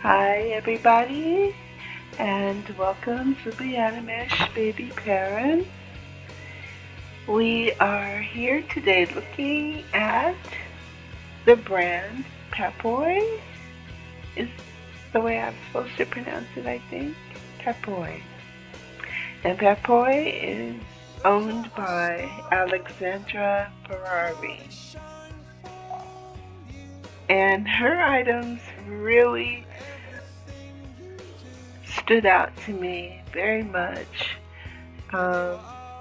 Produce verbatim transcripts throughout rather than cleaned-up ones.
Hi everybody, and welcome to the Animesh Baby Parent. We are here today looking at the brand Papoi. Is the way I'm supposed to pronounce it, I think. Papoi. And Papoi is owned by Alexandra Ferrari. And her items really stood out to me very much. Um,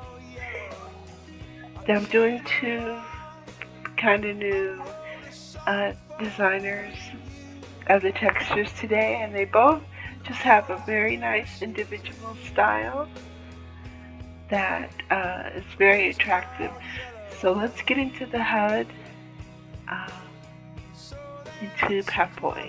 I'm doing two kind of new uh, designers of the textures today, and they both just have a very nice individual style that uh, is very attractive. So let's get into the H U D, uh, into Papoi.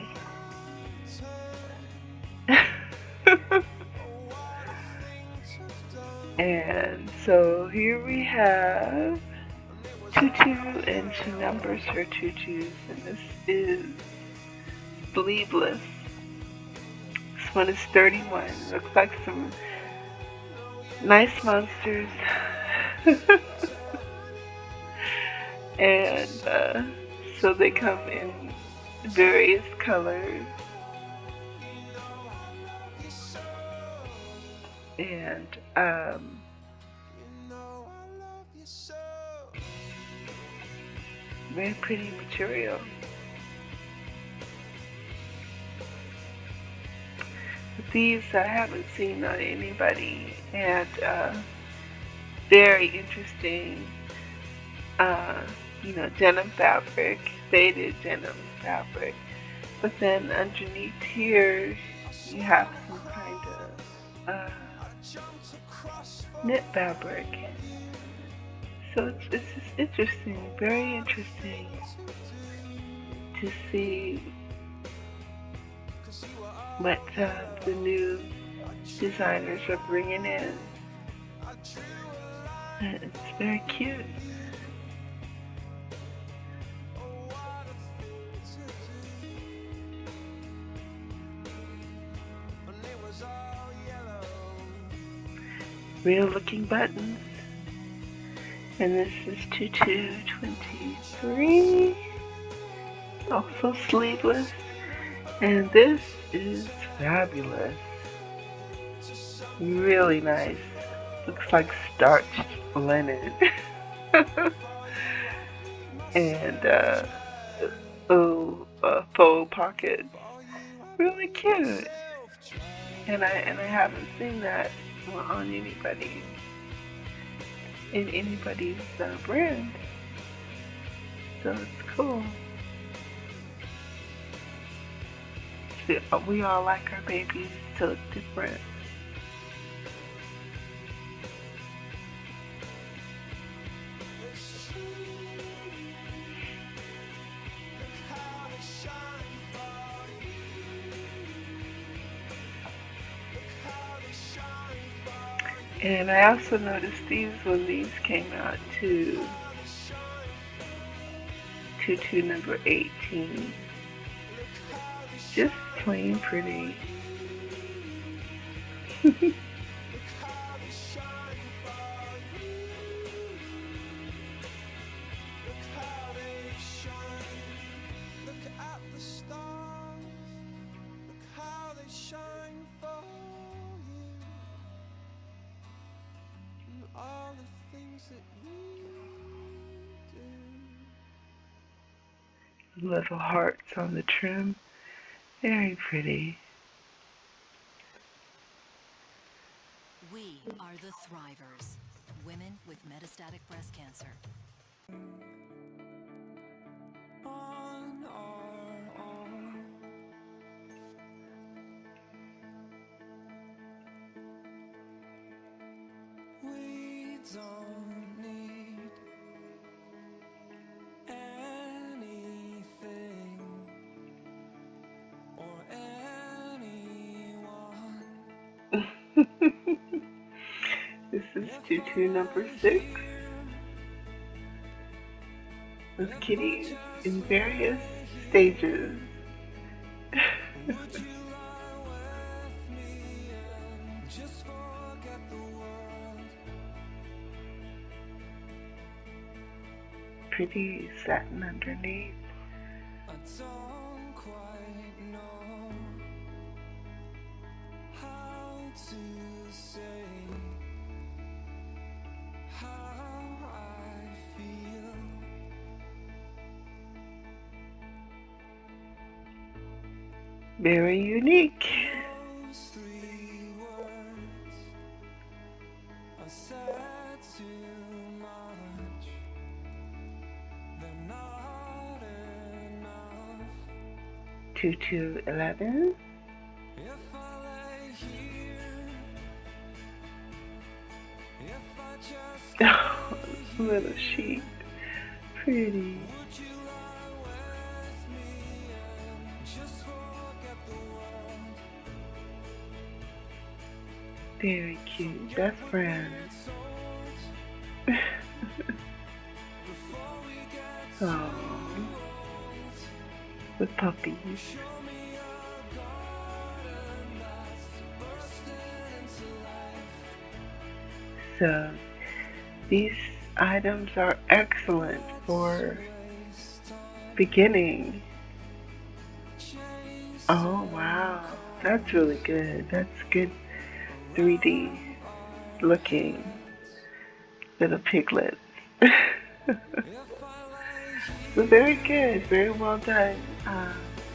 And so here we have tutu and two numbers for tutus, and this is sleeveless. This one is thirty-one. Looks like some nice monsters. And uh, so they come in various colors. And um, very pretty material. But these I haven't seen on anybody, and uh, very interesting. Uh, you know, denim fabric, faded denim fabric. But then underneath here, you have some kind of uh, knit fabric. So it's, it's just interesting, very interesting to see what uh, the new designers are bringing in. And it's very cute. Real looking buttons. And this is tutu twenty-three, also sleeveless, and this is fabulous, really nice, looks like starched linen. And uh, oh, uh, faux pockets, really cute, and I, and I haven't seen that on anybody. In anybody's uh, brand, so it's cool. See, we all like our babies to look different. And I also noticed these when these came out too. Tutu number eighteen. Just plain pretty. Little hearts on the trim. Very pretty. We are the Thrivers, women with metastatic breast cancer. On our own. We don't need anything or anyone. This is tutu number six, with kitties in various stages. pretty satin underneath. I don't quite know how to say how I feel. Very unique. Those three words are said too much. They're not enough. two two eleven. If I lay here, if I just Oh, little sheep. Pretty. would you lie with me and just forget the world? Very cute. Best friends. Before we get Oh, with puppies. show me a garden that's bursting into life. So these items are excellent for beginning. Oh wow, that's really good. That's good three D looking little piglets. So very good, very well done, uh,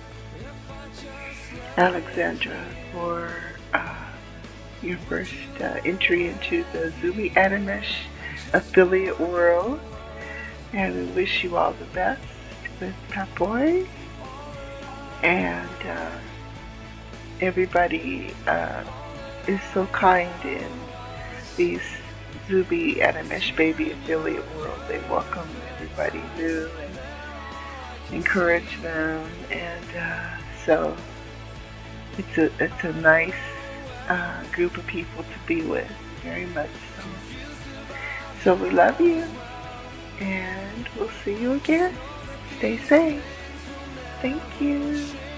Alexandra, for uh, your first uh, entry into the Zubi Animesh affiliate world. And we wish you all the best with Papoi. And uh, everybody uh, is so kind in these Zubi Animesh baby affiliate world. They welcome everybody new and encourage them, and uh, so it's a it's a nice uh, group of people to be with, very much so. So we love you, and we'll see you again. Stay safe. Thank you.